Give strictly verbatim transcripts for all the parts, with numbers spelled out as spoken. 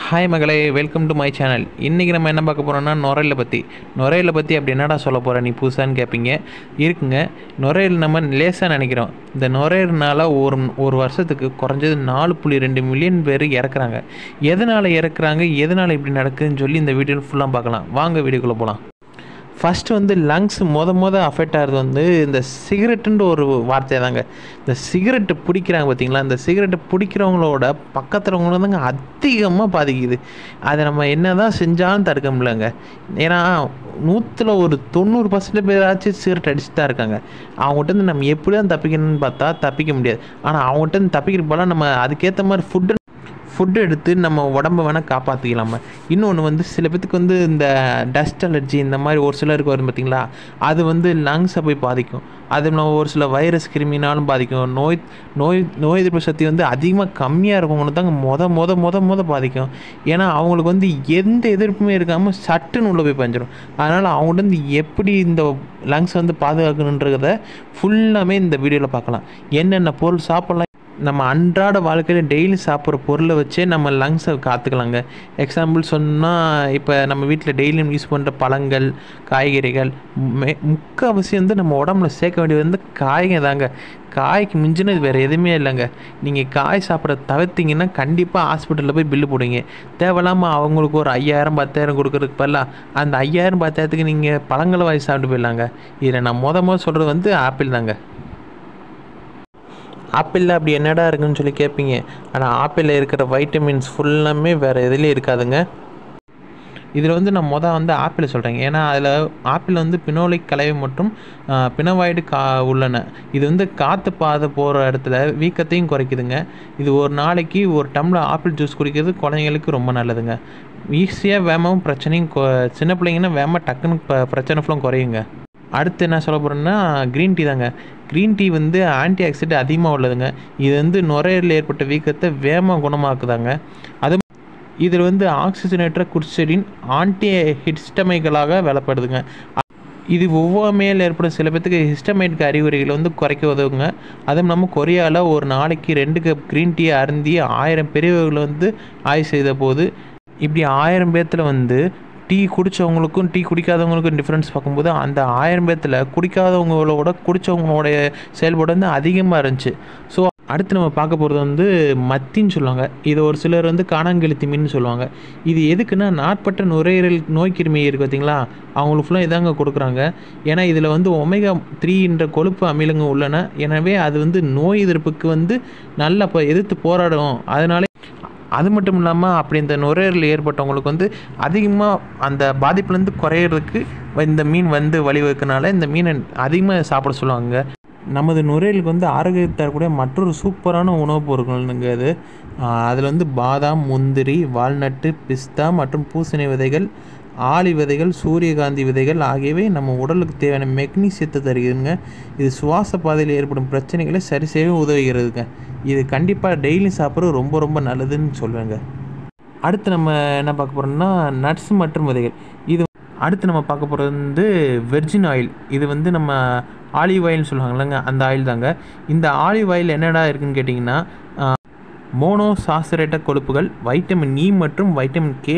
Hi மகளே, welcome to my channel. இன்றைக்கி நம்ம என்ன பார்க்க போகிறோம்னா நுரையீரலை பற்றி. நுரையீரலை பற்றி அப்படி என்னடா சொல்ல போகிற நீ புதுசான்னு கேட்பீங்க. இருக்குங்க, நுரையீரல் நம்ம லேசாக நினைக்கிறோம். இந்த நுரையீரல்னால ஒரு ஒரு வருஷத்துக்கு குறைஞ்சது நாலு புள்ளி ரெண்டு மில்லியன் பேர் இறக்குறாங்க. எதனால் இறக்குறாங்க, எதனால் இப்படி நடக்குதுன்னு சொல்லி இந்த வீடியோவில் ஃபுல்லாக பார்க்கலாம். வாங்க வீடியோக்குள்ளே போகலாம். ஃபஸ்ட்டு வந்து லங்ஸ் மொத மொதல் அஃபெக்ட் ஆகிறது வந்து இந்த சிகரெட்டுன்ற ஒரு வார்த்தை தாங்க. இந்த சிகரெட்டு பிடிக்கிறாங்க பார்த்தீங்களா, இந்த சிகரெட்டு பிடிக்கிறவங்களோட பக்கத்துலவங்கள தாங்க அதிகமாக பாதிக்குது. அதை நம்ம என்ன தான் செஞ்சாலும் தடுக்க முடியலங்க. ஏன்னா நூற்றில் ஒரு தொண்ணூறு பர்சன்ட் பேராச்சும் சிகரெட் அடிச்சுட்டு தான் இருக்காங்க. அவங்ககிட்ட நம்ம எப்படி தான் தப்பிக்கணும்னு பார்த்தா தப்பிக்க முடியாது. ஆனால் அவங்ககிட்ட தப்பிக்கிற போல நம்ம அதுக்கேற்ற மாதிரி ஃபுட்டு ஃபுட்டு எடுத்து நம்ம உடம்பை வேணால் காப்பாற்றிக்கலாமா. இன்னொன்று வந்து சில பேத்துக்கு வந்து இந்த டஸ்ட் அலர்ஜி இந்த மாதிரி ஒரு சிலருக்கு வரும் பார்த்திங்களா, அது வந்து லங்ஸை போய் பாதிக்கும். அது நம்ம ஒரு சில வைரஸ் கிருமினாலும் பாதிக்கும். நோய் நோய் நோய் எதிர்ப்பு சக்தி வந்து அதிகமாக கம்மியாக இருக்கவங்களுக்கு தாங்க மொத மொத மொத மொத பாதிக்கும். ஏன்னா அவங்களுக்கு வந்து எந்த எதிர்ப்புமே இருக்காமல் சட்டுன்னு உள்ளே போய் பஞ்சிடும். அதனால் அவங்கள்ட்ட வந்து எப்படி இந்த லங்ஸை வந்து பாதுகாக்கணுன்றத ஃபுல்லாமே இந்த வீடியோவில் பார்க்கலாம். என்னென்ன பொருள் சாப்பிட்லாம், நம்ம அன்றாட வாழ்க்கையில் டெய்லி சாப்பிட்ற பொருளை வச்சே நம்ம லங்ஸை காத்துக்கலாங்க. எக்ஸாம்பிள் சொன்னால், இப்போ நம்ம வீட்டில் டெய்லியும் யூஸ் பண்ணுற பழங்கள், காய்கறிகள், மே முக்கால்வாசி வந்து நம்ம உடம்புல சேர்க்க வேண்டியது வந்து காய்ங்க தாங்க. காய்க்கு மிஞ்சினது வேறு எதுவுமே இல்லைங்க. நீங்கள் காய் சாப்பிட்ற தவிர்த்திங்கன்னா கண்டிப்பாக ஹாஸ்பிட்டலில் போய் பில்லு போடுங்க. தேவையில்லாமல் அவங்களுக்கு ஒரு ஐயாயிரம் பத்தாயிரம் கொடுக்குறதுக்கு பதிலாக அந்த ஐயாயிரம் பத்தாயிரத்துக்கு நீங்கள் பழங்களை வாங்கி சாப்பிட்டு போயிடலாங்க. இதில் நான் மொதல் மொதல் சொல்கிறது வந்து ஆப்பிள் தாங்க. ஆப்பிளில் அப்படி என்னடா இருக்குன்னு சொல்லி கேட்பீங்க. ஆனால் ஆப்பிளில் இருக்கிற வைட்டமின்ஸ் ஃபுல்லாமே வேறு எதுலேயும் இருக்காதுங்க. இதில் வந்து நான் மொதல் வந்து ஆப்பிளை சொல்கிறேங்க. ஏன்னா அதில் ஆப்பிள் வந்து பினோலிக் கலவை மற்றும் பினவாய்டு கா உள்ளன. இது வந்து காற்று பாதை போகிற இடத்துல வீக்கத்தையும் குறைக்குதுங்க. இது ஒரு நாளைக்கு ஒரு டம்ளர் ஆப்பிள் ஜூஸ் குடிக்கிறது குழந்தைங்களுக்கு ரொம்ப நல்லதுங்க. ஈஸியாக வேகமாகவும் பிரச்சனையும் சின்ன பிள்ளைங்கன்னா வேகமாக டக்குன்னு ப பிரச்சனை ஃபுல்லும் குறையுங்க. அடுத்து என்ன சொல்ல போகிறேன்னா க்ரீன் டீ தாங்க. க்ரீன் டீ வந்து ஆன்டி ஆக்சிடென்ட் அதிகமாக உள்ளதுங்க. இது வந்து நுரையீரலில் ஏற்பட்ட வீக்கத்தை வேகமாக குணமாக்குதாங்க. அது இதில் வந்து ஆக்சிஜனேற்ற குர்செடின் ஆன்டி ஹிஸ்டமைகளாக வேலைப்படுதுங்க. இது ஒவ்வாமையில் ஏற்படும் சில பேத்துக்கு ஹிஸ்டமைட்டுக்கு அறிகுறிகளை வந்து குறைக்க உதவுங்க. அதுவும் இல்லாமல் கொரியாவில் ஒரு நாளைக்கு ரெண்டு கப் க்ரீன் டீ அருந்தி ஆயிரம் பெரியவர்களை வந்து ஆய்வு செய்த போது இப்படி ஆயிரம் பேர்த்தில் வந்து டீ குடித்தவங்களுக்கும் டீ குடிக்காதவங்களுக்கும் டிஃப்ரென்ஸ் பார்க்கும்போது அந்த ஆயிரம் பேர்த்தில் குடிக்காதவங்களோட குடித்தவங்களோடைய செயல்பாடு வந்து அதிகமாக இருந்துச்சு. ஸோ அடுத்து நம்ம பார்க்க போகிறது வந்து மத்தின்னு சொல்லுவாங்க. இது ஒரு சிலர் வந்து காணாங்கெழுத்தி மீன் சொல்லுவாங்க. இது எதுக்குன்னா நாட்பட்ட நுரையீரல் நோய் கிருமி இருக்குது பார்த்தீங்களா, அவங்களுக்கு ஃபுல்லாக இதாங்க கொடுக்குறாங்க. ஏன்னா இதில் வந்து ஒமேகா த்ரீ என்ற கொழுப்பு அமிலங்க உள்ளன. எனவே அது வந்து நோய் எதிர்ப்புக்கு வந்து நல்லா இப்போ எதிர்த்து போராடும். அதனால அது மட்டும் இல்லாமல் அப்படி இந்த நுரையீரல் ஏற்பட்டவங்களுக்கு வந்து அதிகமாக அந்த பாதிப்புலேருந்து குறையிறதுக்கு இந்த மீன் வந்து வழிவகுக்கனால இந்த மீனை அதிகமாக சாப்பிட சொல்லுவாங்க. நமது நுரையீரலுக்கு வந்து ஆரோக்கியத்தை தரக்கூடிய மற்றொரு சூப்பரான உணவுப் பொருட்கள்னுங்க அது. அதில் வந்து பாதாம், முந்திரி, வால்நட்டு, பிஸ்தா மற்றும் பூசணி விதைகள், ஆளி விதைகள், சூரியகாந்தி விதைகள் ஆகியவை நம்ம உடலுக்கு தேவையான மெக்னீசியத்தை தருகிறதுங்க. இது சுவாச பாதையில் ஏற்படும் பிரச்சனைகளை சரி செய்ய உதவுகிறதுங்க. இது கண்டிப்பாக டெய்லி சாப்பிட்றது ரொம்ப ரொம்ப நல்லதுன்னு சொல்லுவேங்க. அடுத்து நம்ம என்ன பார்க்க போகிறோம்னா நட்ஸ் மற்றும் விதைகள். இது அடுத்து நம்ம பார்க்க போகிறது வந்து வெர்ஜின் ஆயில். இது வந்து நம்ம ஆலிவ் ஆயில்னு சொல்லுவாங்கல்லங்க, அந்த ஆயில் தாங்க. இந்த ஆலிவ் ஆயில் என்னடா இருக்குதுன்னு கேட்டிங்கன்னா மோனோசாச்சுரேட்ட கொழுப்புகள், வைட்டமின் இ மற்றும் வைட்டமின் கே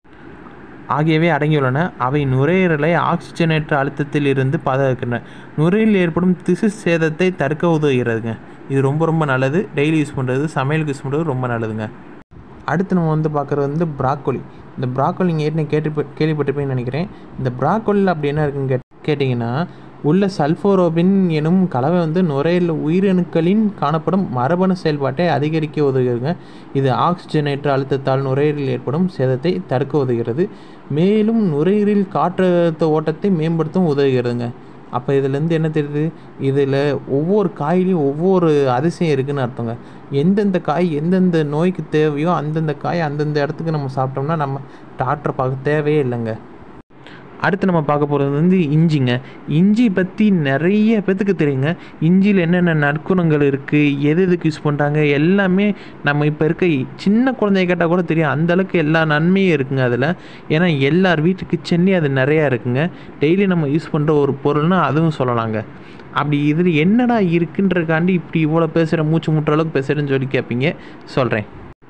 ஆகியவை அடங்கியுள்ளன. அவை நுரையீரலை ஆக்சிஜனேற்ற அழுத்தத்தில் இருந்து பாதுகாக்கின்றன. நுரையீரலில் ஏற்படும் திசு சேதத்தை தடுக்க உதவுகிறதுங்க. இது ரொம்ப ரொம்ப நல்லது. டெய்லி யூஸ் பண்ணுறது, சமையலுக்கு யூஸ் பண்ணுறது ரொம்ப நல்லதுங்க. அடுத்து நம்ம வந்து பார்க்குறது வந்து ப்ராக்கோலி. இந்த ப்ராக்கோலி நீங்கள் ஏற்கனவே கேட்டு கேள்விப்பட்டிருப்பேன்னு நினைக்கிறேன். இந்த ப்ராக்கோலியில் அப்படி என்ன இருக்குன்னு கேட் கேட்டிங்கன்னா உள்ள சல்ஃபோரோபின் எனும் கலவை வந்து நுரையீரல் உயிரணுக்களின் காணப்படும் மரபணு செயல்பாட்டை அதிகரிக்க உதவுகிறதுங்க. இது ஆக்சிஜனேற்ற அழுத்தத்தால் நுரையீரலில் ஏற்படும் சேதத்தை தடுக்க உதவுகிறது. மேலும் நுரையீரல் காற்றழுத்த ஓட்டத்தை மேம்படுத்தவும் உதவுகிறதுங்க. அப்போ இதிலேருந்து என்ன தெரியுது, இதில் ஒவ்வொரு காயிலையும் ஒவ்வொரு அதிசயம் இருக்குதுன்னு அர்த்தங்க. எந்தெந்த காய் எந்தெந்த நோய்க்கு தேவையோ அந்தந்த காய் அந்தந்த இடத்துக்கு நம்ம சாப்பிட்டோம்னா நம்ம டாக்டரை பார்க்க தேவையே இல்லைங்க. அடுத்து நம்ம பார்க்க போகிறது வந்து இஞ்சிங்க. இஞ்சி பற்றி நிறைய பேத்துக்கு தெரியுங்க. இஞ்சியில் என்னென்ன நற்குணங்கள் இருக்குது, எது எதுக்கு யூஸ் பண்ணுறாங்க எல்லாமே நம்ம இப்போ இருக்க சின்ன குழந்தைய கேட்டால் கூட தெரியும். அந்தளவுக்கு எல்லா நன்மையும் இருக்குங்க அதில். ஏன்னா எல்லார் வீட்டு கிச்சன்லேயும் அது நிறையா இருக்குங்க. டெய்லி நம்ம யூஸ் பண்ணுற ஒரு பொருள்னால் அதுவும் சொல்லலாங்க. அப்படி இதில் என்னடா இருக்குன்றக்காண்டி இப்படி இவ்வளோ பேசுகிற மூச்சு முட்டுற அளவுக்கு பேசுகிறேன்னு சொல்லி கேட்பீங்க. சொல்கிறேன்.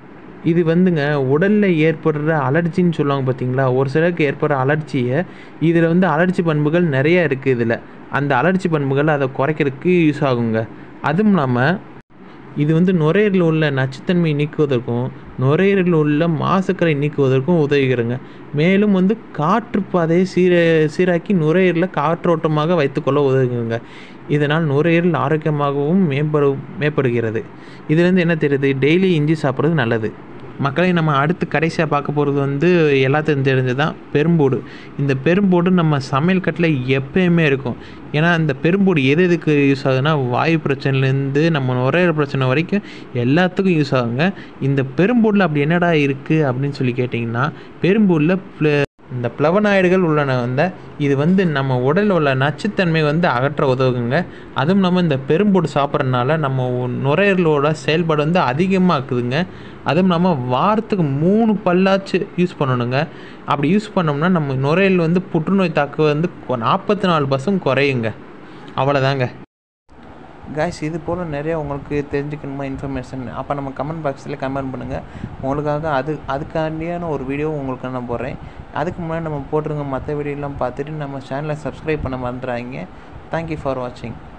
இது வந்துங்க உடலில் ஏற்படுற அலர்ஜின்னு சொல்லுவாங்க பார்த்தீங்களா, ஒரு சிலருக்கு ஏற்படுற அலர்ஜியை இதில் வந்து அலர்ஜி பண்புகள் நிறைய இருக்குது. இதில் அந்த அலர்ஜி பண்புகள் அதை குறைக்கிறதுக்கு யூஸ் ஆகுங்க. அதுவும் இல்லாமல் இது வந்து நுரையீரலில் உள்ள நச்சுத்தன்மையை நீக்குவதற்கும் நுரையீரலில் உள்ள மாசுக்களை நீக்குவதற்கும் உதவுகிறங்க. மேலும் வந்து காற்றுப்பாதையை சீர சீராக்கி நுரையீரலில் காற்றோட்டமாக வைத்துக்கொள்ள உதவுங்க. இதனால் நுரையீரல் ஆரோக்கியமாகவும் மேம்படு மேம்படுகிறது. இதுலேருந்து என்ன தெரியுது, டெய்லி இஞ்சி சாப்பிட்றது நல்லது. மக்களை நம்ம அடுத்து கடைசியாக பார்க்க போகிறது வந்து எல்லாத்துக்கும் தெரிஞ்சது தான் பெரும்பூடு. இந்த பெரும்பூடு நம்ம சமையல் கட்டில் எப்பயுமே இருக்கும். ஏன்னா இந்த பெரும்பூடு எது எதுக்கு யூஸ் ஆகுதுன்னா, வாயு பிரச்சனைலேருந்து நம்ம நுரையீரல் பிரச்சனை வரைக்கும் எல்லாத்துக்கும் யூஸ் ஆகுங்க. இந்த பெரும்பூடில் அப்படி என்னடா இருக்குது அப்படின்னு சொல்லி கேட்டிங்கன்னா, பெரும்பூடில் இந்த பிளவனாய்டுகள் உள்ளன. வந்து இது வந்து நம்ம உடலில் உள்ள நச்சுத்தன்மை வந்து அகற்ற உதவுங்க. அதுவும் இல்லாமல் இந்த பெரும்பூடு சாப்பிட்றதுனால நம்ம நுரையீரலோட செயல்பாடு வந்து அதிகமாக்குதுங்க. அதுவும் இல்லாமல் வாரத்துக்கு மூணு பல்லாச்சு யூஸ் பண்ணணுங்க. அப்படி யூஸ் பண்ணோம்னா நம்ம நுரையீரல் வந்து புற்றுநோய் தாக்கு வந்து நாற்பத்தி நாலு பர்சன்ட் குறையுங்க. அவ்வளோதாங்க காய்ஸ். இது போல் நிறையா உங்களுக்கு தெரிஞ்சுக்கணுமா இன்ஃபர்மேஷன், அப்போ நம்ம கமெண்ட் பாக்ஸில் கமெண்ட் பண்ணுங்கள். உங்களுக்காக அது அதுக்காண்டியான ஒரு வீடியோ உங்களுக்கு நான் போடுறேன். அதுக்கு முன்னாடி நம்ம போட்டுருங்க மற்ற வீடியோலாம் பார்த்துட்டு நம்ம சேனலை சப்ஸ்கிரைப் பண்ண மறந்துடாதீங்க. தேங்க்யூ ஃபார் வாட்சிங்.